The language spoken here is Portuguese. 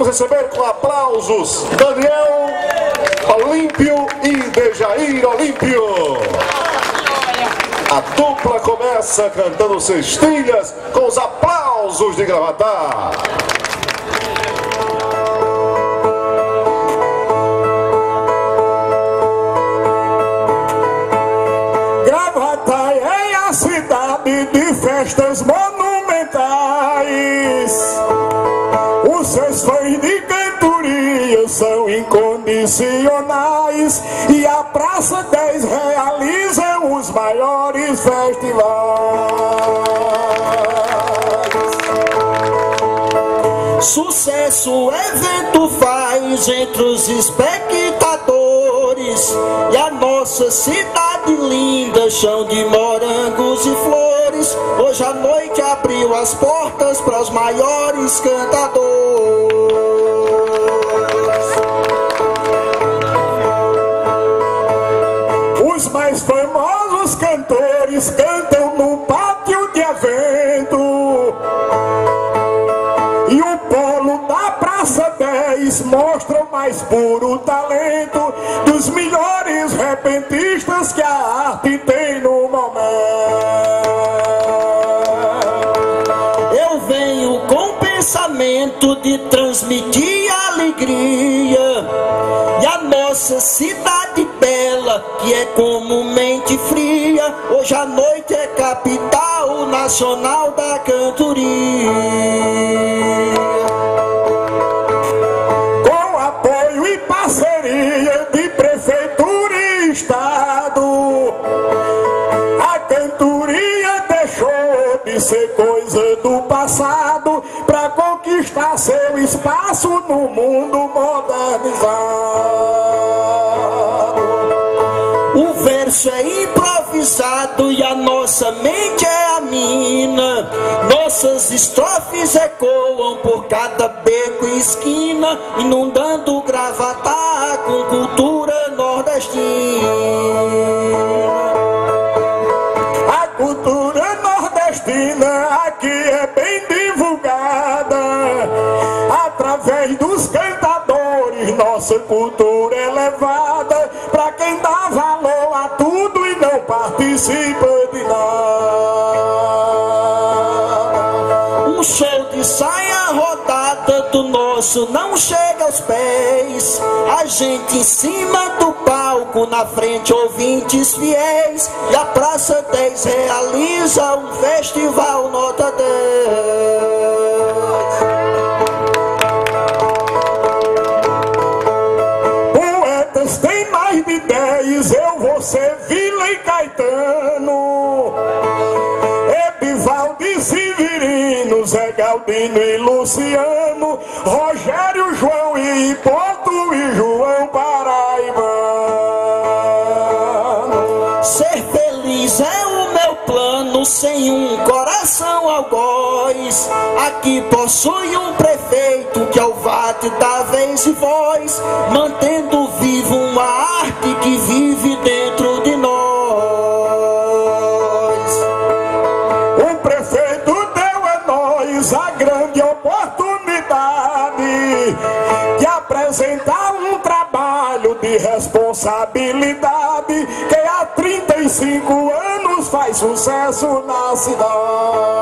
Vamos receber com aplausos Daniel Olímpio e Dejair Olímpio. A dupla começa cantando cestilhas com os aplausos de Gravatá. Gravatá é a cidade de festas monumentais. Os seus fãs de cantoria são incondicionais e a Praça 10 realiza os maiores festivais. Sucesso o evento faz entre os espectadores e a nossa cidade linda, chão de morangos e flores. Hoje à noite abriu as portas para os maiores cantadores. Os mais famosos cantores cantam no pátio de evento e o polo da Praça 10 mostra o mais puro talento dos melhores repentistas que a arte tem no momento. Eu venho com o pensamento de transmitir alegria e a nossa cidade bela, que é comumente fria, hoje à noite é capital nacional da cantoria. Com apoio e parceria de prefeitura e estado, a cantoria deixou de ser coisa do passado para conquistar seu espaço no mundo modernizado. O verso é improvisado e a nossa mente é a mina. Nossas estrofes ecoam por cada beco e esquina, inundando Gravatá com cultura nordestina. A cultura nordestina aqui é bem divulgada através dos cantadores. Nossa cultura é levada pra quem dá valor a tudo e não participa de nada. Um show de saia rodada do nosso não chega aos pés. A gente em cima do palco, na frente ouvintes fiéis, e a Praça 10 realiza um festival nota 10. Poetas tem mais de 10, eu vou ser Vila e Caetano, Edivaldo e Severino, Zé Galdino e Luciano, Rogério, João e Ponto e João Paraibano. Ser feliz é o meu plano, sem um coração algoz. Aqui possui um prefeito que é o VAT da vez e voz, mantendo vivo uma arte que vive dentro de nós. O prefeito deu a nós a grande oportunidade de apresentar um trabalho de responsabilidade que há 35 anos faz sucesso na cidade.